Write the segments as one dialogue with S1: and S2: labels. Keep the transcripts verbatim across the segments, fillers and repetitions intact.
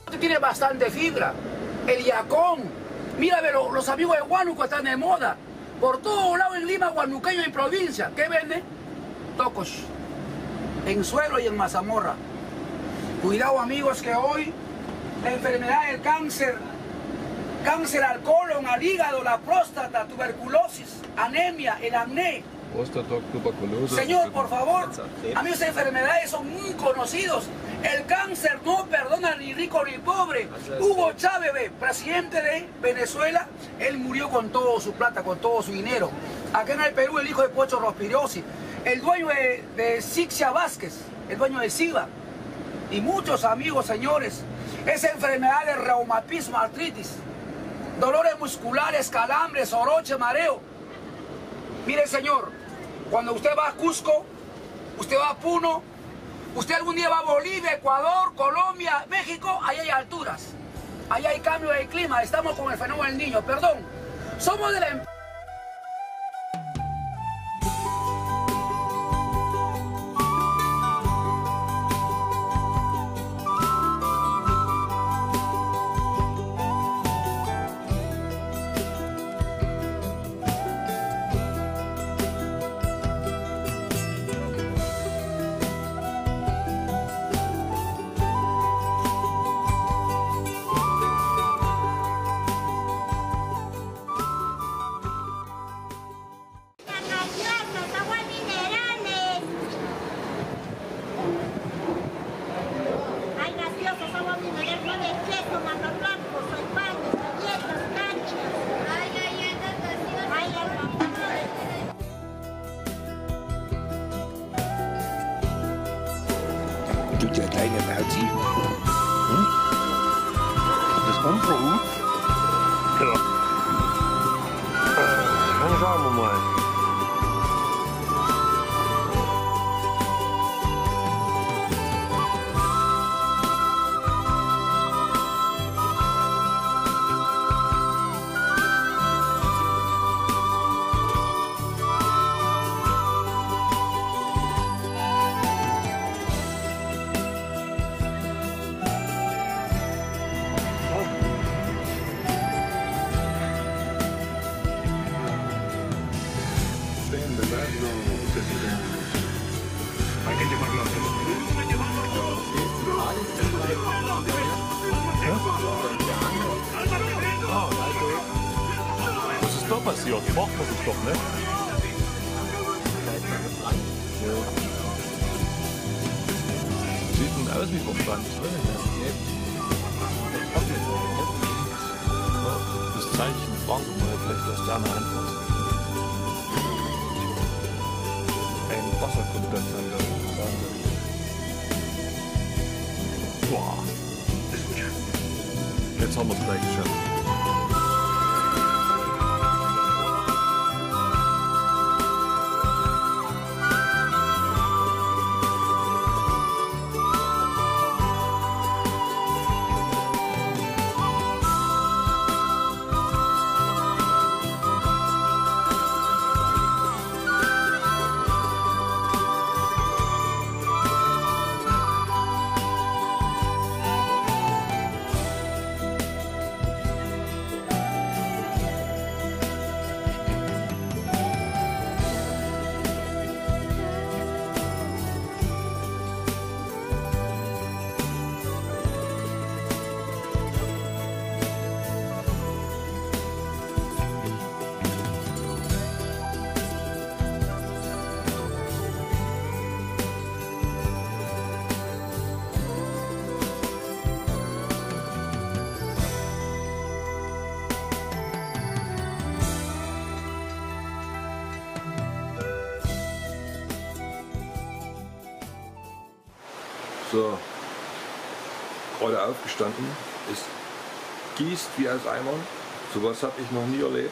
S1: Tiene bastante fibra. El yacón. Mira, pero los amigos de Huánuco están de moda. Por todos lados en Lima, huanuqueño y provincia. ¿Qué venden? Tocos. En Suelo y en Mazamorra. Cuidado, amigos, que hoy la enfermedad del cáncer, cáncer al colon, al hígado, la próstata, tuberculosis, anemia, el acné. Señor, por favor, a mí esas enfermedades son muy conocidos. El cáncer no perdona ni rico ni pobre. Hugo Chávez, presidente de Venezuela, él murió con toda su plata, con todo su dinero. Acá en el Perú, el hijo de Pocho Rospiriosi, el dueño de, de Sixia Vázquez, el dueño de SIVA, y muchos amigos, señores. Esa enfermedad de reumatismo, artritis, dolores musculares, calambres, oroche, mareo. Mire, señor, cuando usted va a Cusco, usted va a Puno, usted algún día va a Bolivia, Ecuador, Colombia, México, ahí hay alturas, ahí hay cambio de clima, estamos con el fenómeno del Niño, perdón, somos de la...
S2: Du der kleine Berti. Hm? Das ist unverhut? Ja. Äh, dann schauen wir mal.
S3: Was ist da passiert? Macht man sich doch, ne? Sieht denn aus wie verbrannt, ne? Das Zeichen Franken, vielleicht aus deiner Hand was. Ein Wasser kommt dann von der. Boah. Jetzt haben wir es gleich geschafft.
S2: So, gerade aufgestanden, es gießt wie aus Eimern, sowas habe ich noch nie erlebt.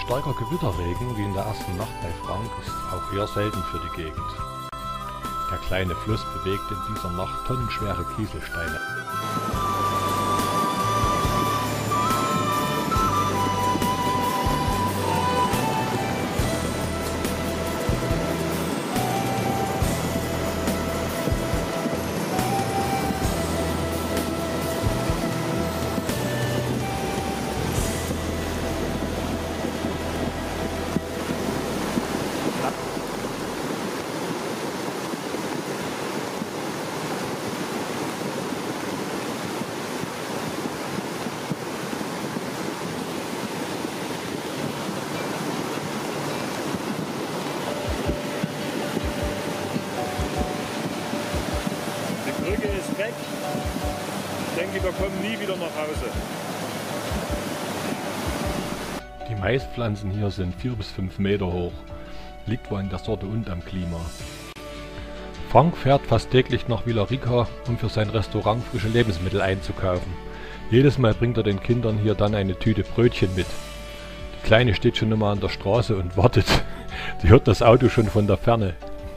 S4: starker Gewitterregen wie in der ersten Nacht bei Frank ist auch eher selten für die Gegend. Der kleine Fluss bewegt in dieser Nacht tonnenschwere Kieselsteine.
S3: Weg. Ich denke, wir kommen nie wieder nach Hause.
S4: Die Maispflanzen hier sind vier bis fünf Meter hoch. Liegt wohl an der Sorte und am Klima. Frank fährt fast täglich nach Villa-Rica, um für sein Restaurant frische Lebensmittel einzukaufen. Jedes Mal bringt er den Kindern hier dann eine Tüte Brötchen mit. Die Kleine steht schon immer an der Straße und wartet. Sie hört das Auto schon von der Ferne.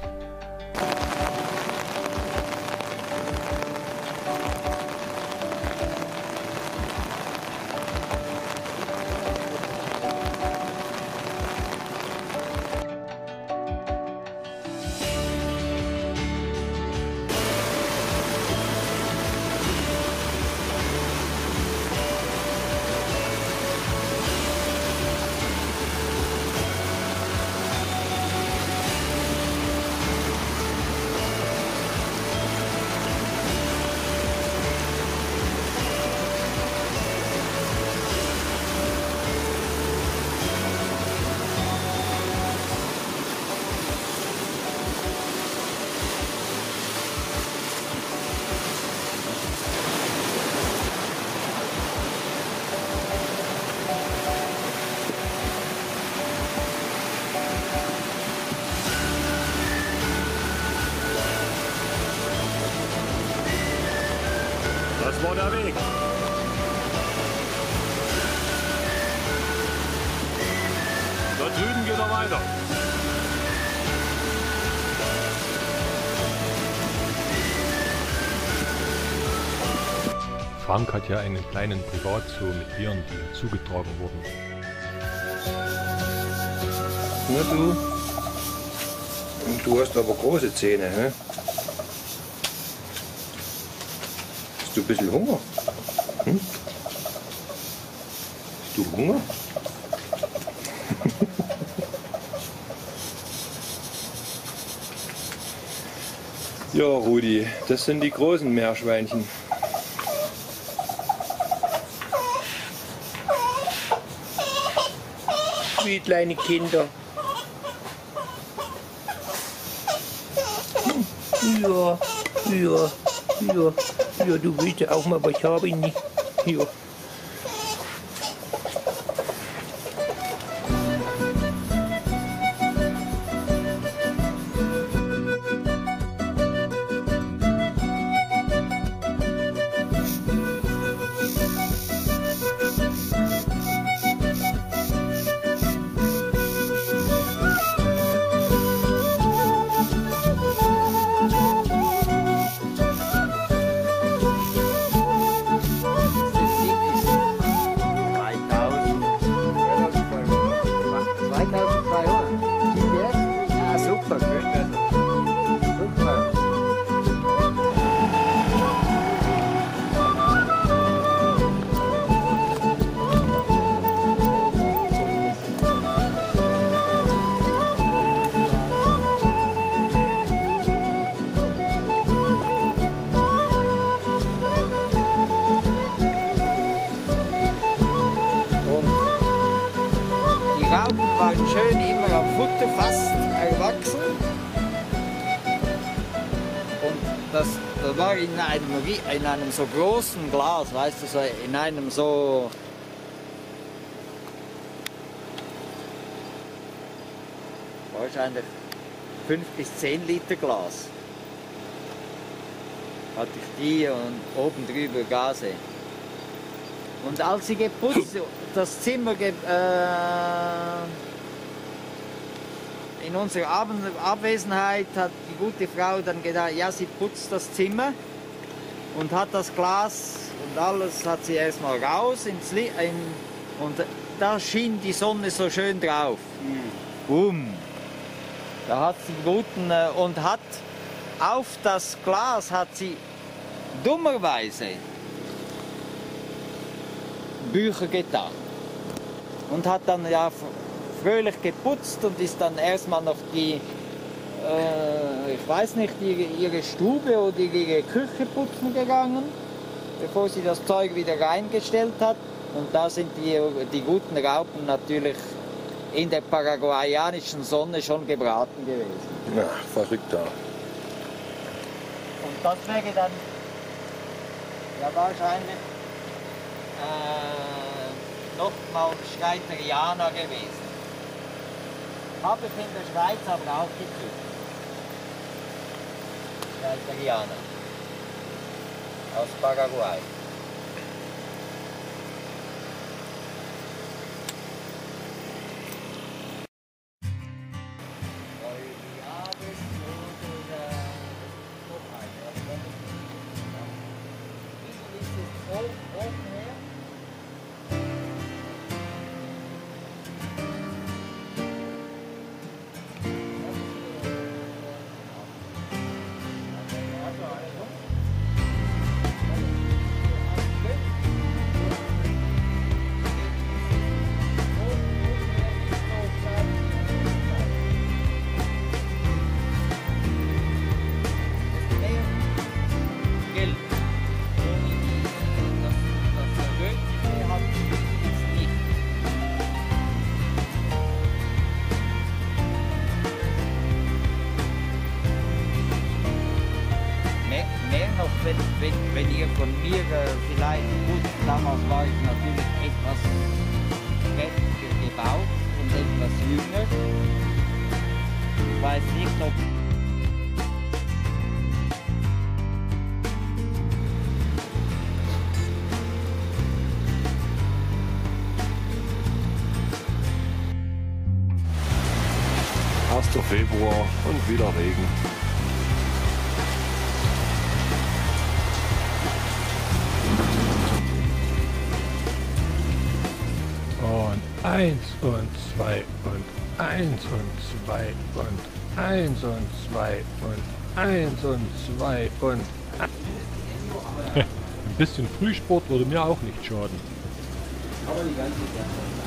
S3: Das war der Weg. Da drüben geht er weiter.
S4: Frank hat ja einen kleinen Privatzoo mit Tieren, die ihm zugetragen wurden.
S2: Na du, du hast aber große Zähne, hä? Hast du ein bisschen Hunger? Hm? Hast du Hunger? Ja, Rudi, das sind die großen Meerschweinchen. Wie kleine Kinder. Ja, ja, ja, ja, du willst ja auch mal, aber ich habe ihn nicht. Ja.
S5: Waren schön immer am Futter fast erwachsen und das, das war in einem, in einem so großen Glas, weißt du, so in einem so wahrscheinlich fünf bis zehn Liter Glas hatte ich die und oben drüber Gase. Und als sie geputzt, das Zimmer ge, äh, in unserer Ab Abwesenheit hat die gute Frau dann gedacht, ja, sie putzt das Zimmer und hat das Glas und alles hat sie erstmal raus ins Licht und da schien die Sonne so schön drauf. Boom. Da hat sie guten äh, und hat auf das Glas hat sie dummerweise Bücher getan und hat dann ja fröhlich geputzt und ist dann erstmal noch die, äh, ich weiß nicht, ihre, ihre Stube oder ihre Küche putzen gegangen, bevor sie das Zeug wieder reingestellt hat. Und da sind die, die guten Raupen natürlich in der paraguayanischen Sonne schon gebraten gewesen.
S2: Ja, verrückt da.
S5: Und das wäre dann ja wahrscheinlich äh, nochmal Schreiterianer gewesen. Habe ich in der Schweiz aber auch gezüchtet. Schreiterianer. Aus Paraguay. Wenn, wenn, wenn ihr von mir äh, vielleicht, gut, damals war ich natürlich etwas kräftiger gebaut und etwas jünger. Ich weiß nicht, ob...
S2: erster Februar und wieder Regen.
S4: Und eins und zwei und eins und zwei und eins und zwei und eins und zwei und ein bisschen Frühsport würde mir auch nicht schaden.
S5: Aber die ganze Zeit.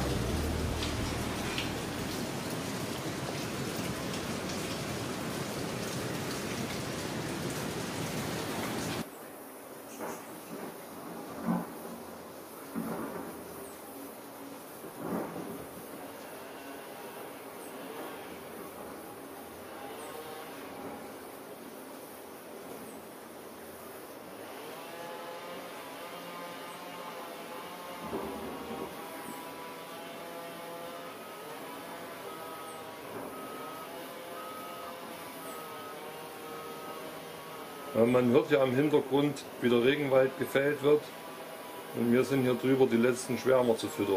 S2: Man hört ja im Hintergrund, wie der Regenwald gefällt wird. Und wir sind hier drüber, die letzten Schwärmer zu füttern.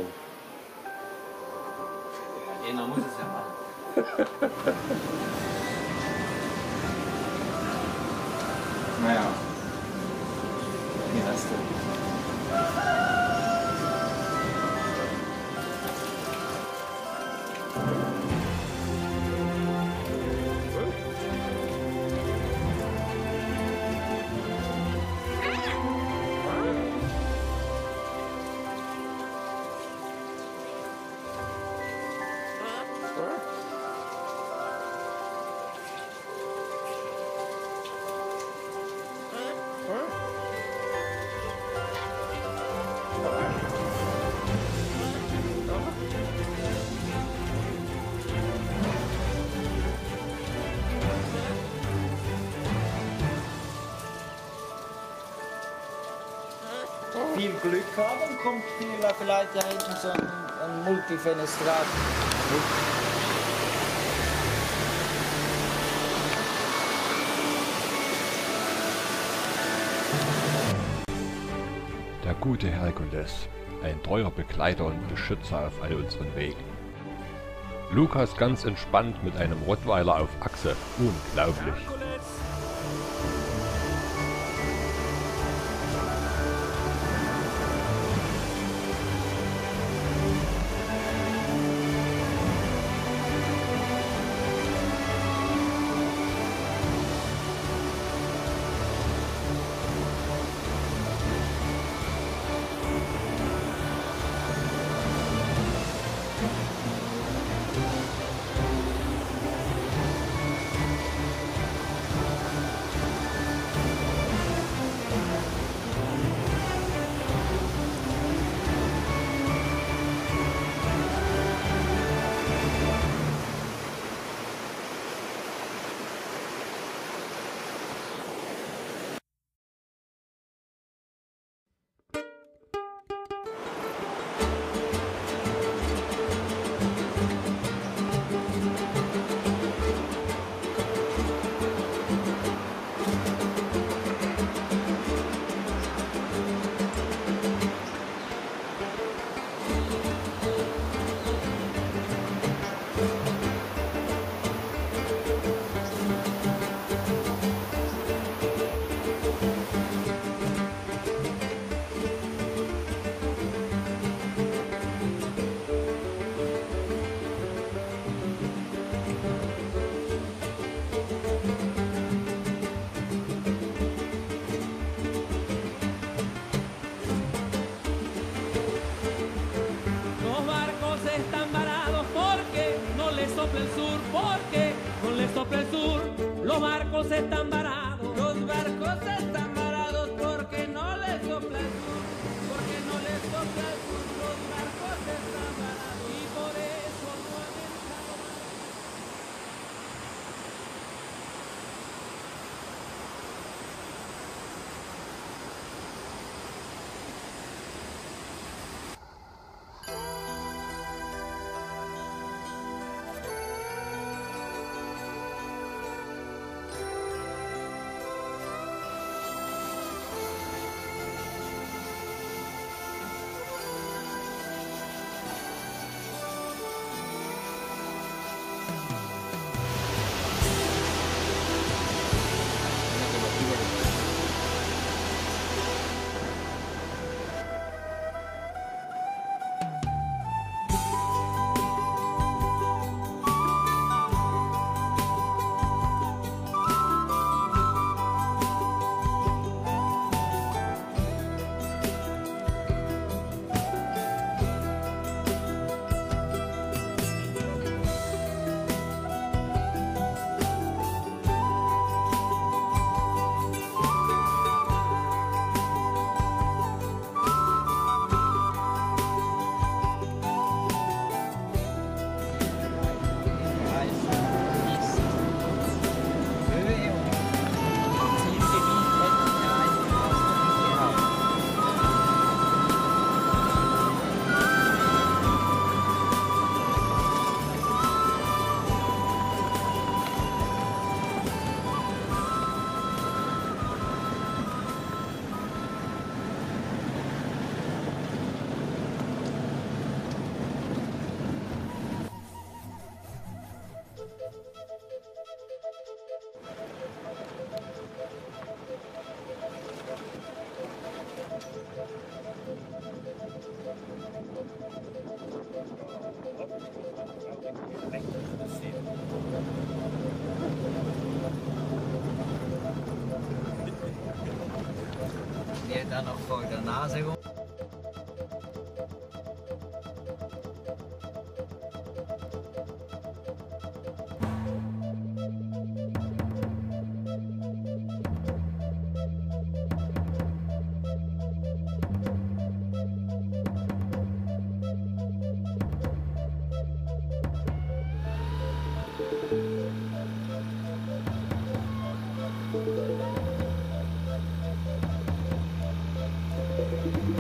S5: Ja, einer muss es ja machen. Naja. Wie hast du? Viel Glück haben, kommt vielleicht ja hinten so ein, ein Multifenestrat.
S4: Der gute Herkules. ein treuer Begleiter und Beschützer auf all unseren Wegen. Lukas ganz entspannt mit einem Rottweiler auf Achse. Unglaublich.
S6: sopla el sur, porque no le sopla el sur, los barcos están varados. Los barcos están varados porque no le sopla el sur, porque no le sopla el sur, los barcos están varados y por eso no han entrado más.
S5: Geht da noch vor der Nase rum.
S6: Thank you.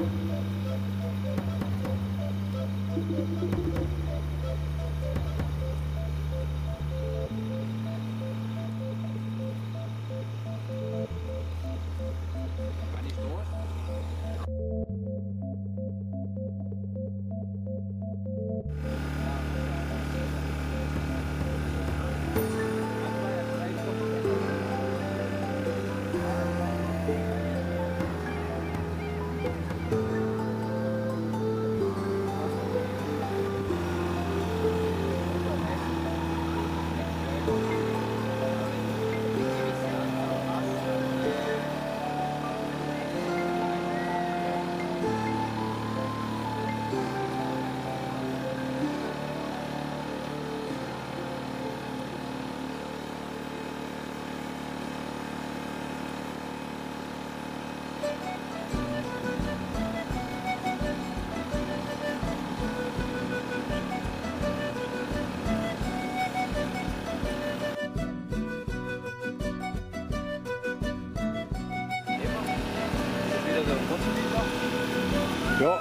S3: Ja.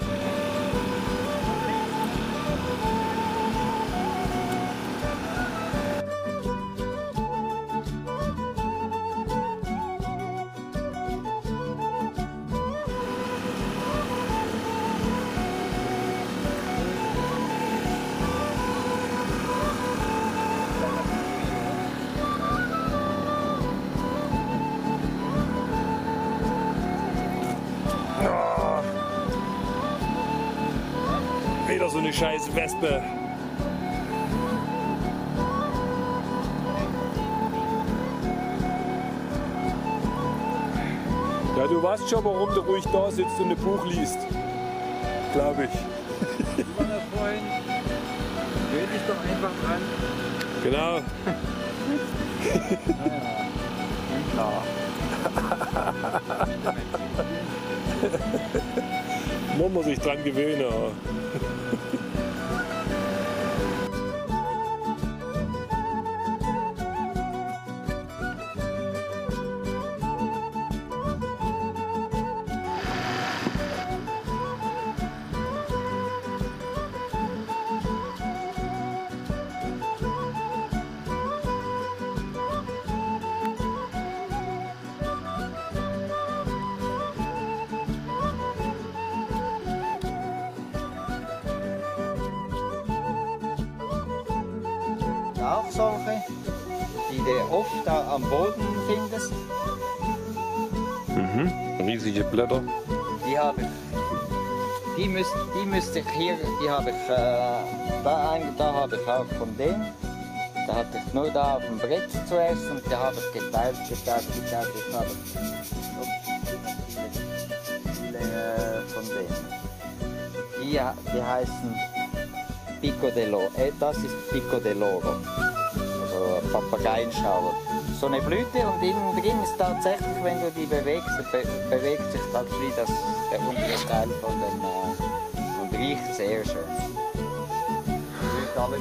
S3: Wieder so eine scheiß Wespe. Ja, du weißt schon, warum du ruhig da sitzt und ein Buch liest. Glaube ich.
S5: Vorhin, dreh dich doch einfach dran.
S3: Genau. Man muss sich dran gewöhnen.
S5: Auch solche, die du oft am Boden findest.
S2: Mhm. Riesige Blätter.
S5: Die habe ich, die müsste, die müsste ich hier, die habe ich, äh, da, ein- da habe ich auch von denen. Da hatte ich nur da auf dem Brett zuerst und da habe ich geteilt, geteilt, geteilt. Jetzt habe ich viele äh, von denen. Die, die heißen Pico de Loro. Äh, das ist Pico de Loro. Also Papageienschauer. So eine Blüte und innen drin ist tatsächlich, wenn du die bewegst, be bewegt sich das wie das, der untere Teil von dem äh, und riecht sehr schön. Riecht alle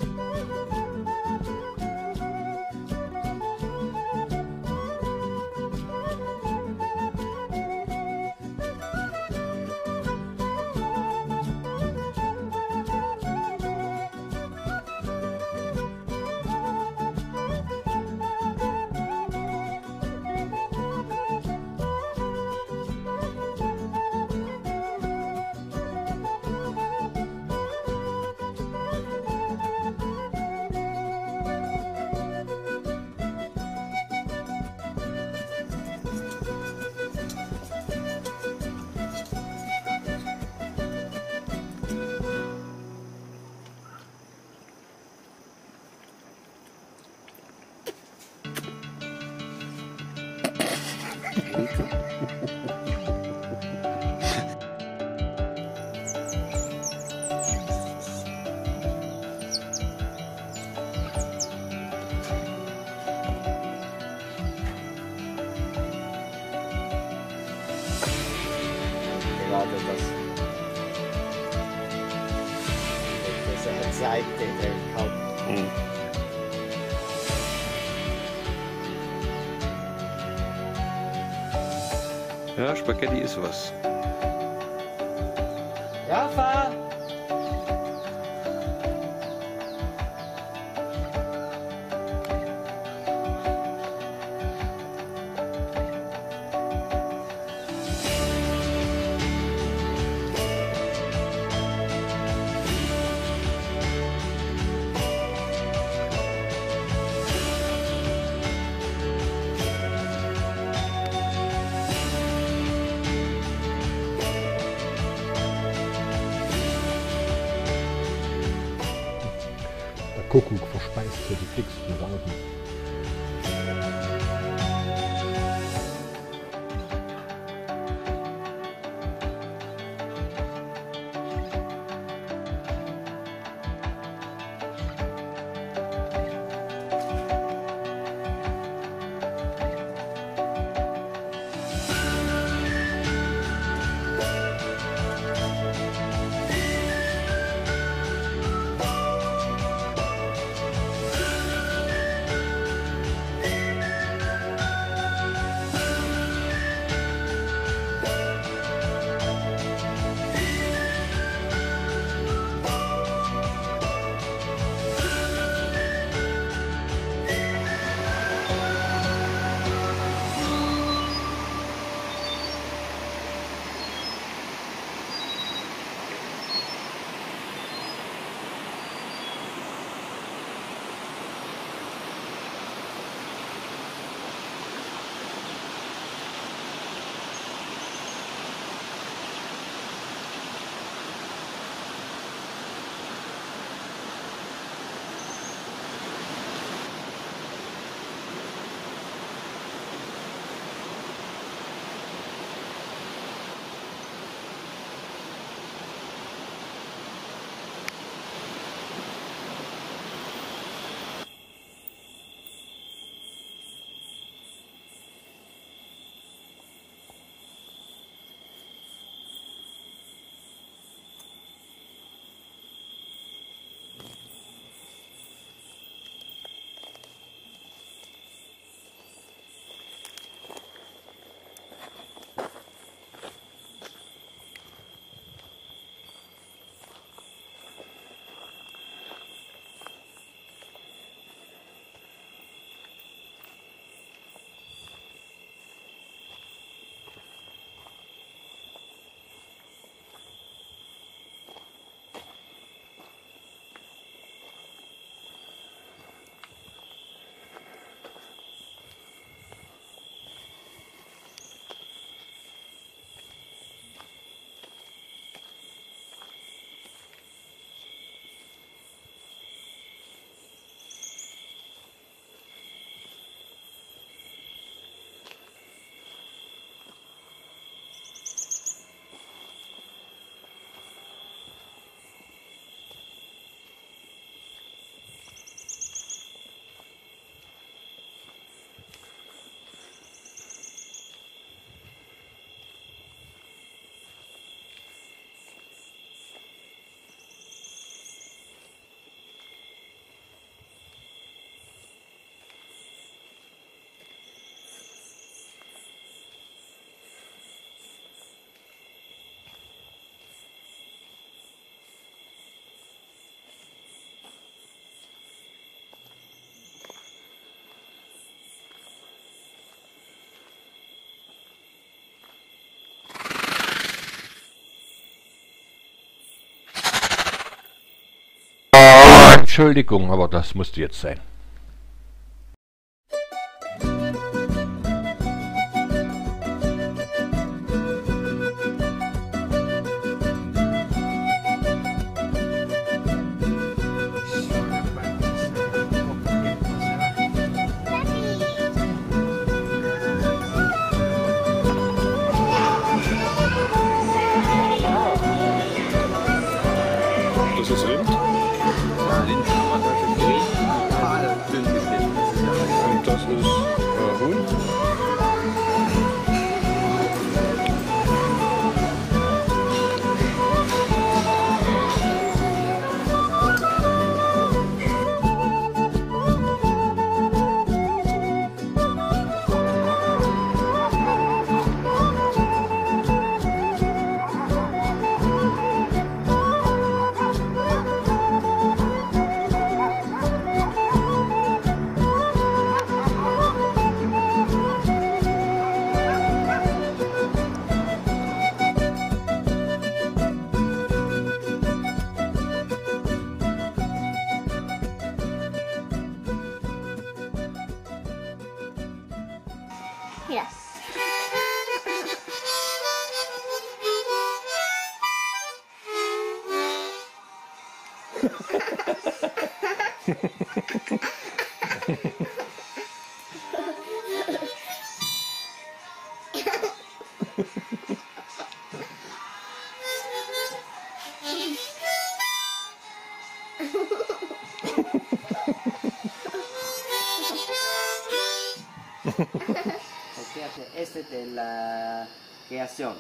S5: gerade das. Das ist eine Seite der Kalk.
S2: Mhm. Ja, Spaghetti ist was.
S5: Ja, fahr!
S4: Kuckuck verspeist für die dicksten Raupen. Entschuldigung, aber das musste jetzt sein.
S3: Das ist Rind. Und das ist äh, Huhn.
S7: Mira.
S5: Este de la creación.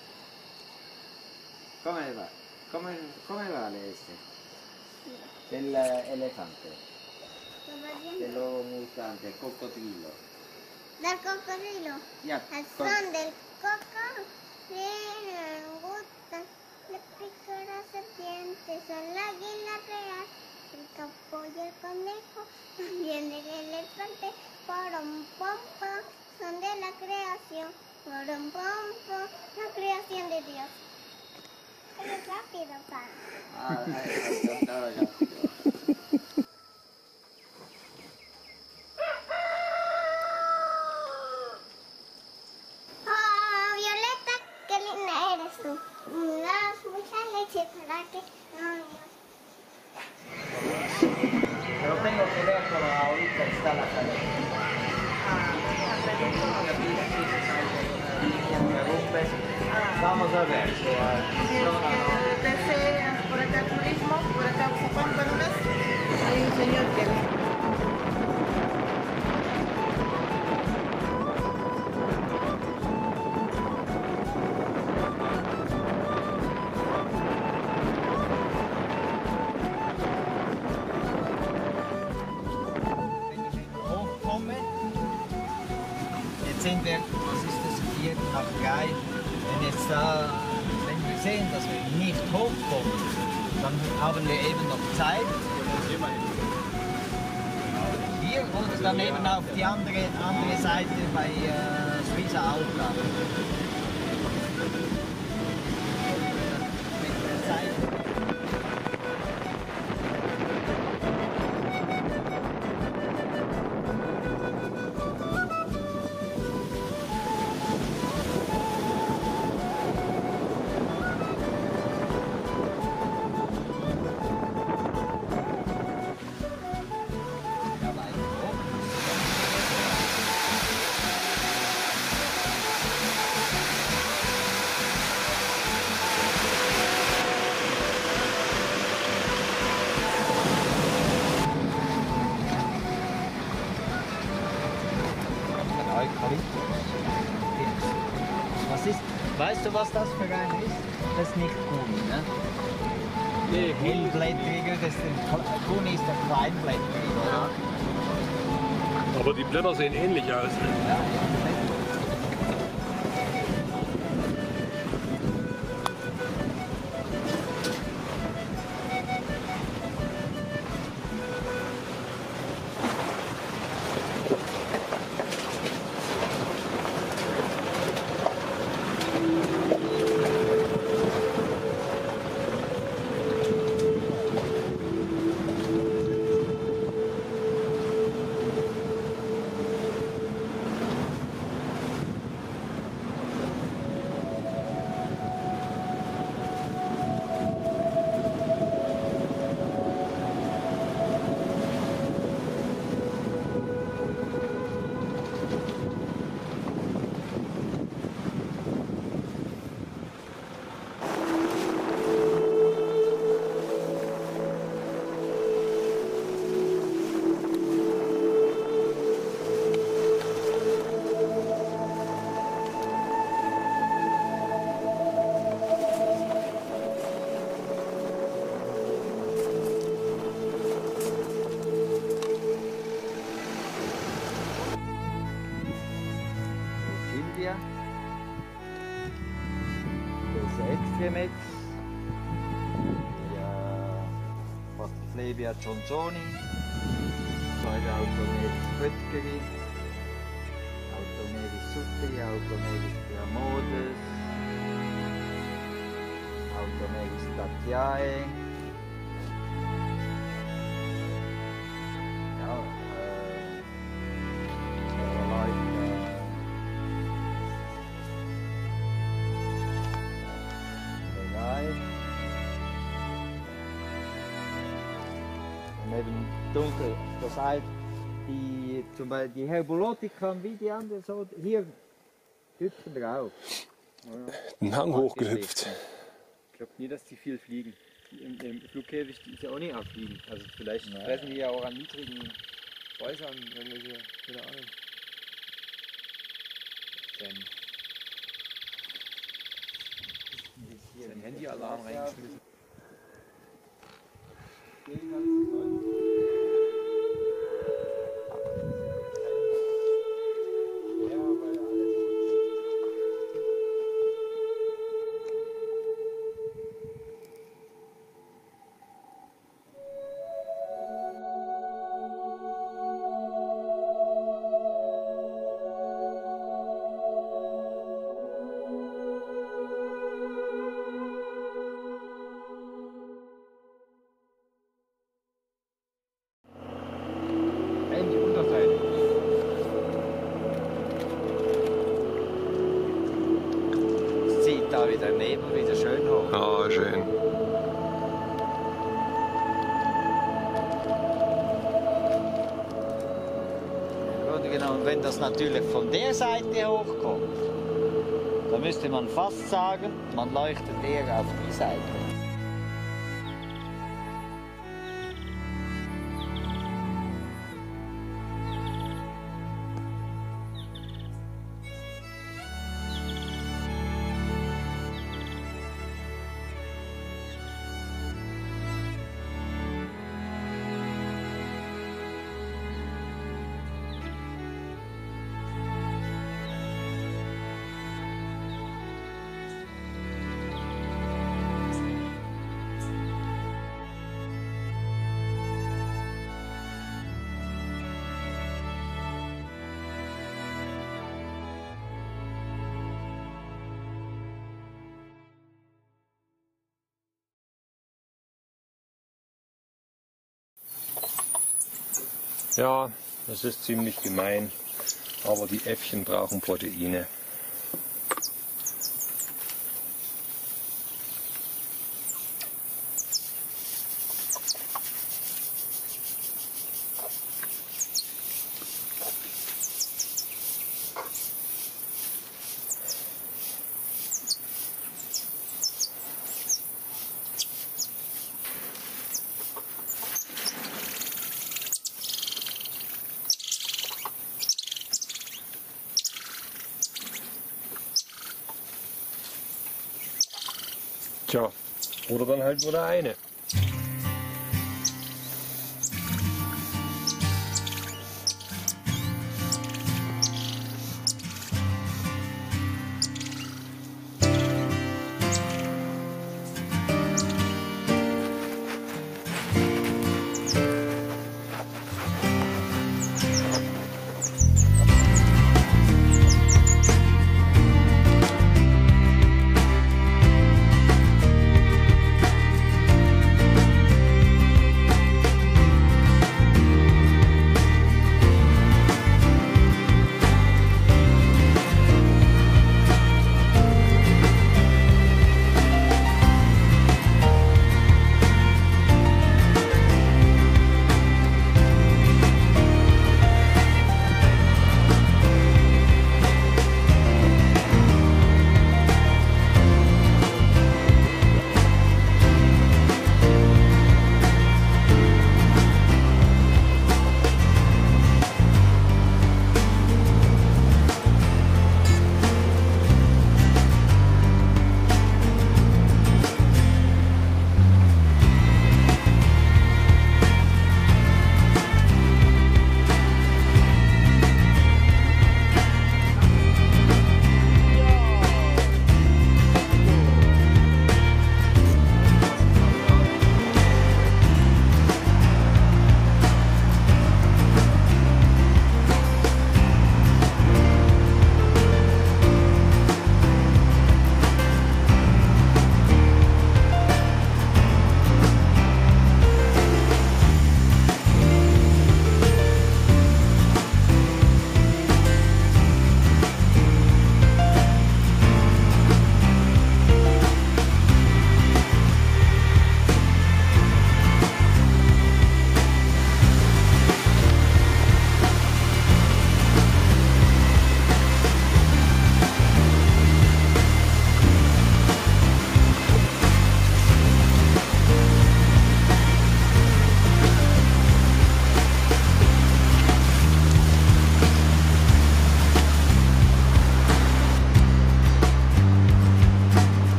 S5: ¿Cómo va? ¿Cómo, cómo vale este? Del uh, elefante. Del lobo mutante, cocodrilo.
S7: Del cocodrilo.
S5: Ya.
S7: Al
S5: con-
S7: son del coco, le gusta, le pica la serpiente, son la águila real, el capo y el conejo, también del elefante, porom pom pom, son de la creación, porom pom pom, la creación de Dios. Es rápido, pa.
S5: Ah, ay, no, no, no.
S7: Oh, Violeta, qué linda eres tú. Me das mucha leche para que no.
S5: Pero tengo que ver cómo ahorita está la cadena. Vamos a ver.
S8: Deseas por acá turismo, por acá Zapan, Bananas. Hay un señor que
S5: hochkommen. Jetzt sind wir, was ist das, vier nach drei. Wenn jetzt da, wenn wir sehen, dass wir nicht hochkommen, dann haben wir eben noch Zeit. Hier oder dann eben auf die andere, andere Seite bei äh, Suiza Outland. Mit der Zeit. Was ist, weißt du, was das für ein ist? Das ist nicht Kuhn, ne?
S3: Nee,
S5: Hellblättriger, das ist der Kuhn ist der Kleinblättrige, oder?
S3: aber die Blätter sehen ähnlich aus.
S5: Ja. Flavia. Das ist Extremex. Ja, Flavia Johnsoni. Zweite Automeris Pöttgeri. Automeris Sutti, Automeris Priamodes. Automeris Tatiae. Ja, äh, eben dunkel. Das heißt, die, zum Beispiel die Herbolotica wie die anderen, so, hier hüpfen drauf.
S3: Den Hang hochgehüpft.
S9: Ich glaube nie, dass die viel fliegen. Die Im, im Flugkäfig die ist ja auch nicht am Fliegen. Also vielleicht Nein. fressen die ja auch an niedrigen Häusern, irgendwelche, keine Ahnung. Sein, sein Handyalarm reingeschmissen.
S5: Da wieder Nebel, wieder schön hoch.
S2: Ah, schön.
S5: Im Grunde genommen, wenn das natürlich von der Seite hochkommt, dann müsste man fast sagen, man leuchtet eher auf die Seite.
S2: Ja, das ist ziemlich gemein, aber die Äffchen brauchen Proteine. Tja, oder dann halt nur der eine.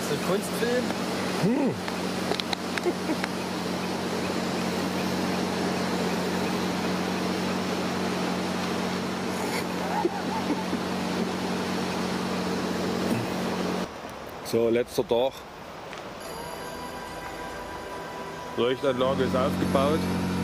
S9: So ein Kunstfilm.
S3: Hm. So, letzter Tag. Leuchtanlage ist aufgebaut.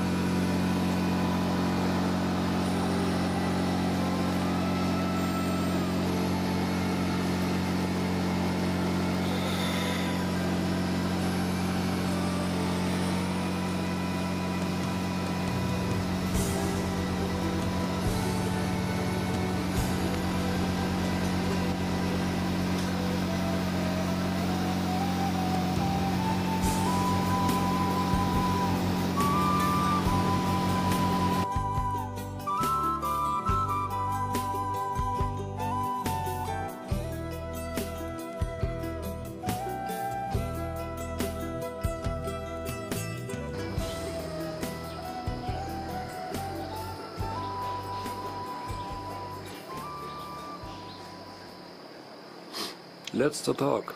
S3: Letzter Tag.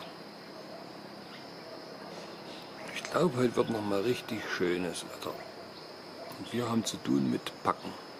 S3: Ich glaube, heute wird noch mal richtig schönes Wetter. Und wir haben zu tun mit Packen.